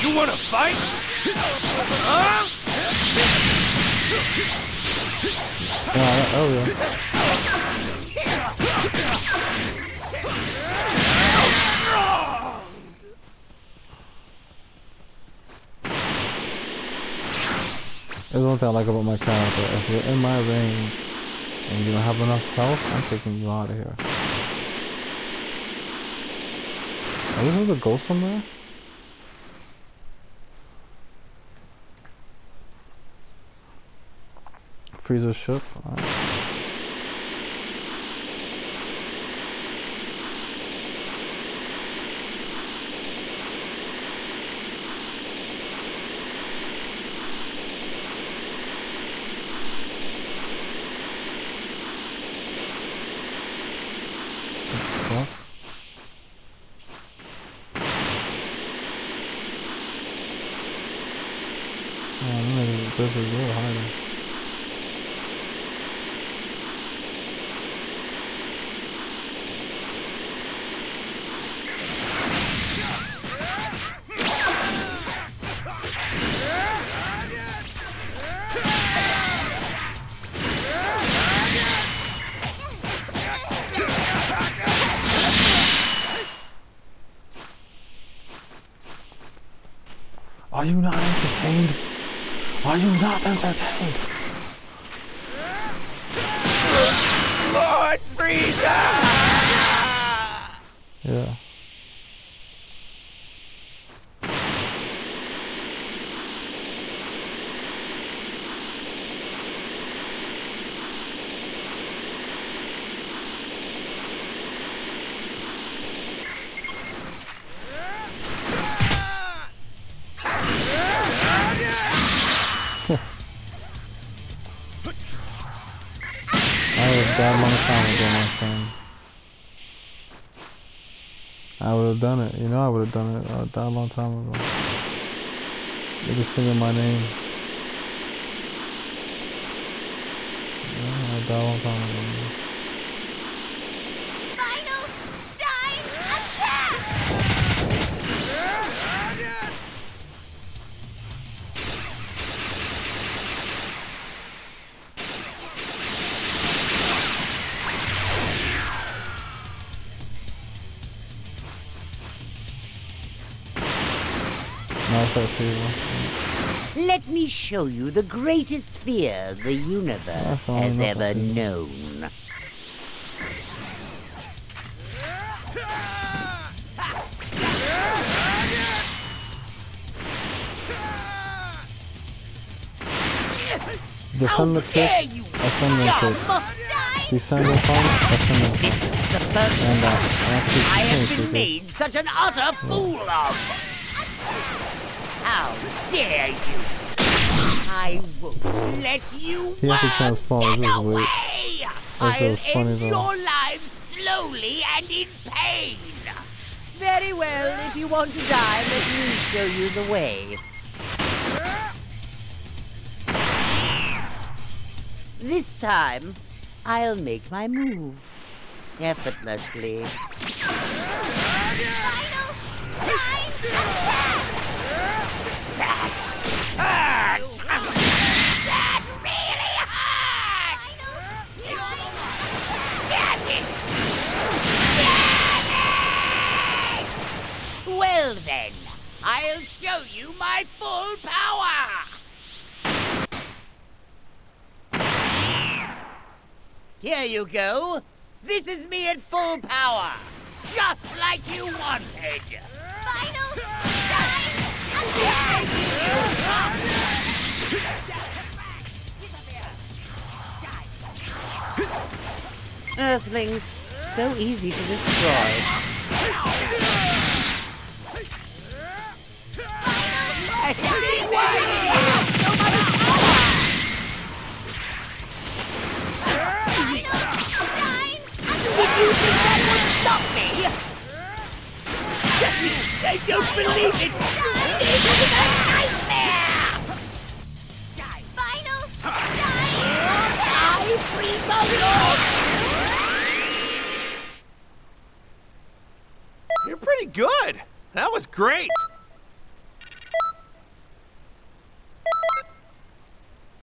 You wanna fight? Huh? Oh yeah. There's one thing I like about my character. If you're in my range and you don't have enough health, I'm taking you out of here. Are we supposed to go somewhere? Freezer ship? Alright. What? Oh, no, this is real hiding. Are you not entertained? Are you not entertained? Lord Frieza! Yeah. That long time ago, my friend. I would have done it. You know I would have done it that long time ago. They be singing my name. Yeah, that long time ago, man. Final Shine Attack! Let me show you the greatest fear the universe has ever known. Descend the cliff, ascend the cliff. Descend the pump, ascend the This pump. is the first And I have been made such an utter fool of. How dare you! I won't let you He has to transform, get this is weird. away! This I'll was funny end though. your lives slowly and in pain. Very well, if you want to die, let me show you the way. This time, I'll make my move effortlessly. Final Shine Attack! That hurts! That really hurts! Damn it! Damn it! Well then, I'll show you my full power! Here you go. This is me at full power. Just like you wanted. Final Shine Attack! Earthlings, so easy to destroy. Did you think that would stop me? I don't believe it! This is a nightmare! Final Shine! I Frieza Lord! You're pretty good. That was great.